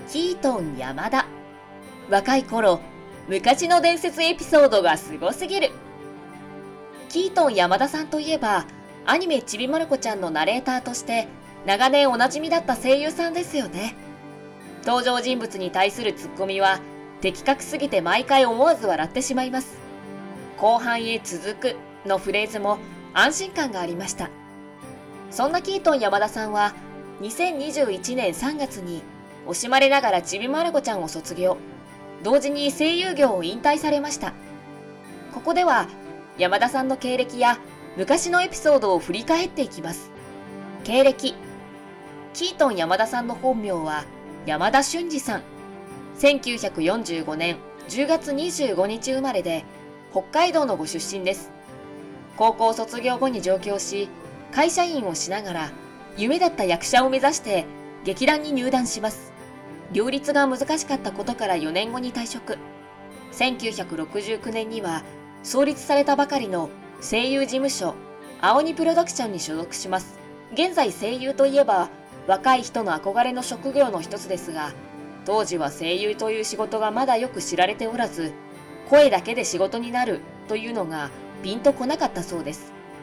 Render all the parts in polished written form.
キートン山田。若い頃、昔の伝説エピソードがすごすぎる。キートン山田さんといえば、アニメちびまる子ちゃんのナレーターとして長年おなじみだった声優さんですよね。登場人物に対するツッコミは的確すぎて毎回思わず笑ってしまいます。後半へ続くのフレーズも安心感がありました。そんなキートン山田さんは2021年3月に惜しまれながらちびまる子ちゃんを卒業。同時に声優業を引退されました。ここでは山田さんの経歴や昔のエピソードを振り返っていきます。経歴。キートン山田さんの本名は山田俊二さん。1945年10月25日生まれで北海道のご出身です。高校卒業後に上京し、会社員をしながら夢だった役者を目指して劇団に入団します。両立が難しかったことから4年後に退職。1969年には創立されたばかりの声優事務所青鬼プロダクションに所属します。現在声優といえば若い人の憧れの職業の一つですが、当時は声優という仕事がまだよく知られておらず、声だけで仕事になるというのがピンとこなかったそうです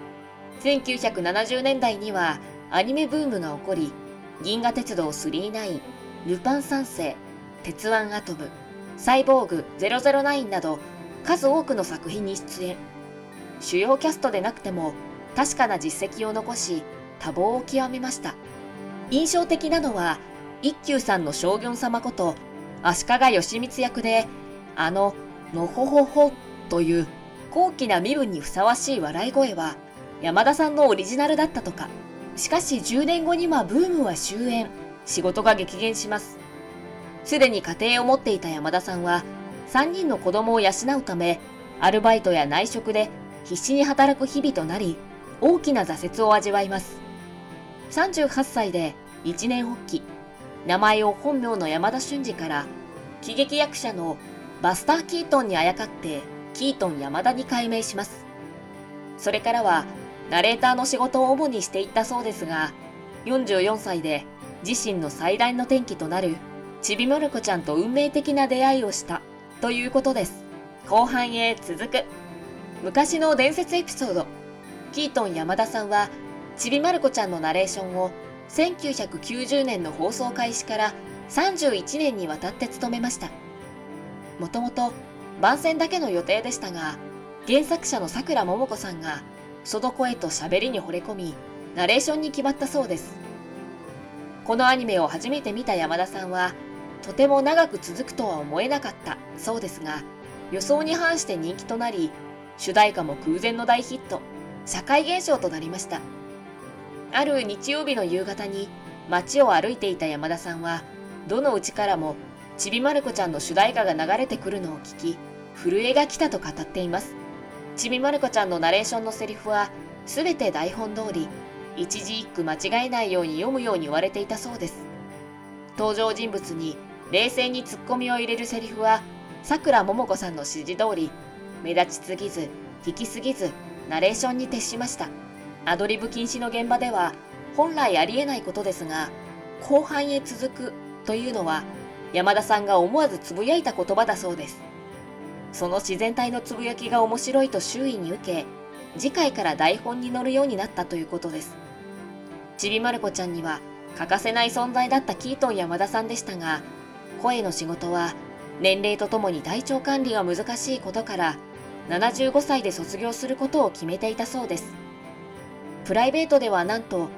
。1970年代にはアニメブームが起こり、銀河鉄道999、ルパン三世、鉄腕アトム、サイボーグ009など数多くの作品に出演。主要キャストでなくても確かな実績を残し、多忙を極めました。印象的なのは一休さんの将軍様こと足利義満役で、のほほほという高貴な身分にふさわしい笑い声は山田さんのオリジナルだったとか。しかし10年後にはブームは終焉、仕事が激減します。すでに家庭を持っていた山田さんは3人の子供を養うため、アルバイトや内職で必死に働く日々となり、大きな挫折を味わいます。38歳で一年発起、名前を本名の山田俊二から喜劇役者のバスター・キートンにあやかってキートン山田に改名します。それからはナレーターの仕事を主にしていったそうですが、44歳で自身の最大の転機となるちびまる子ちゃんと運命的な出会いをしたということです。後半へ続く。昔の伝説エピソード。キートン山田さんはちびまる子ちゃんのナレーションを1990年の放送開始から31年にわたって務めました。もともと番宣だけの予定でしたが、原作者のさくらももこさんがその声と喋りに惚れ込み、ナレーションに決まったそうです。このアニメを初めて見た山田さんは、とても長く続くとは思えなかったそうですが、予想に反して人気となり、主題歌も空前の大ヒット、社会現象となりました。ある日曜日の夕方に街を歩いていた山田さんは、どのうちからもちびまる子ちゃんの主題歌が流れてくるのを聞き、震えが来たと語っています。ちびまる子ちゃんのナレーションのセリフは、すべて台本通り、一字一句間違えないように読むように言われていたそうです。登場人物に冷静にツッコミを入れるセリフは、さくらももこさんの指示通り、目立ちすぎず、引きすぎず、ナレーションに徹しました。アドリブ禁止の現場では、本来ありえないことですが、後半へ続くというのは、山田さんが思わずつぶやいた言葉だそうです。その自然体のつぶやきが面白いと周囲に受け、次回から台本に載るようになったということです。ちびまる子ちゃんには欠かせない存在だったキートン山田さんでしたが、声の仕事は年齢とともに体調管理が難しいことから、75歳で卒業することを決めていたそうです。プライベートではなんと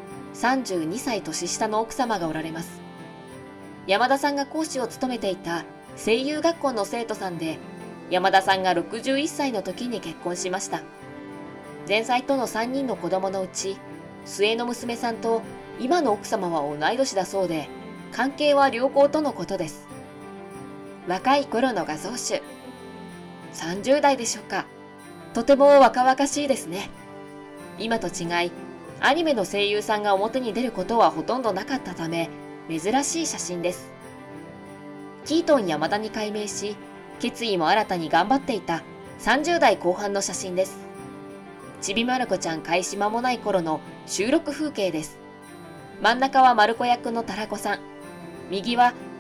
32歳年下の奥様がおられます。山田さんが講師を務めていた声優学校の生徒さんで、山田さんが61歳の時に結婚しました。前妻との3人の子供のうち、末の娘さんと今の奥様は同い年だそうで、関係は良好とのことです。若い頃の画像集。30代でしょうか。とても若々しいですね。今と違い、アニメの声優さんが表に出ることはほとんどなかったため、珍しい写真です。キートン山田に改名し、決意も新たに頑張っていた30代後半の写真です。ちびまる子ちゃん開始間もない頃の収録風景です。真ん中はまる子役のたらこさん。右は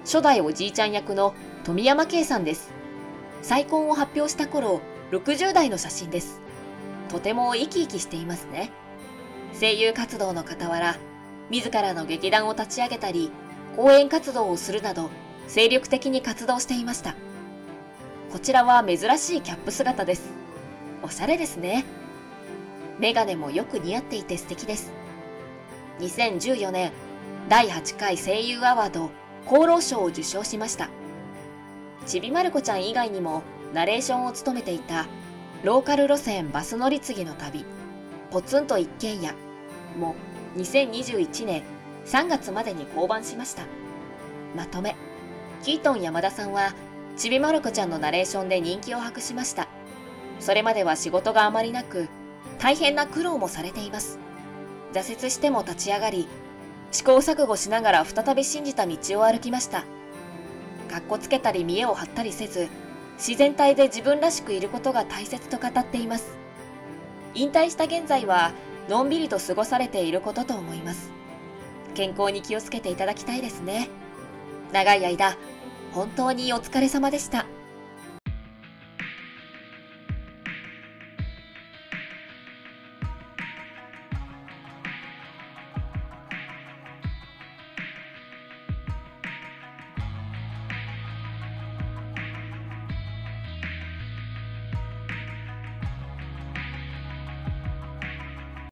初代おじいちゃん役の富山圭さんです。再婚を発表した頃、60代の写真です。とても生き生きしていますね。声優活動の傍ら、自らの劇団を立ち上げたり、講演活動をするなど、精力的に活動していました。こちらは珍しいキャップ姿です。おしゃれですね。メガネもよく似合っていて素敵です。2014年、第8回声優アワード功労賞を受賞しました。ちびまる子ちゃん以外にもナレーションを務めていたローカル路線バス乗り継ぎの旅、ポツンと一軒家も2021年3月までに降板しました。まとめ、キートン山田さんはちびまる子ちゃんのナレーションで人気を博しました。それまでは仕事があまりなく、大変な苦労もされています。挫折しても立ち上がり、試行錯誤しながら再び信じた道を歩きました。かっこつけたり見栄を張ったりせず、自然体で自分らしくいることが大切と語っています。引退した現在は、のんびりと過ごされていることと思います。健康に気をつけていただきたいですね。長い間、本当にお疲れ様でした。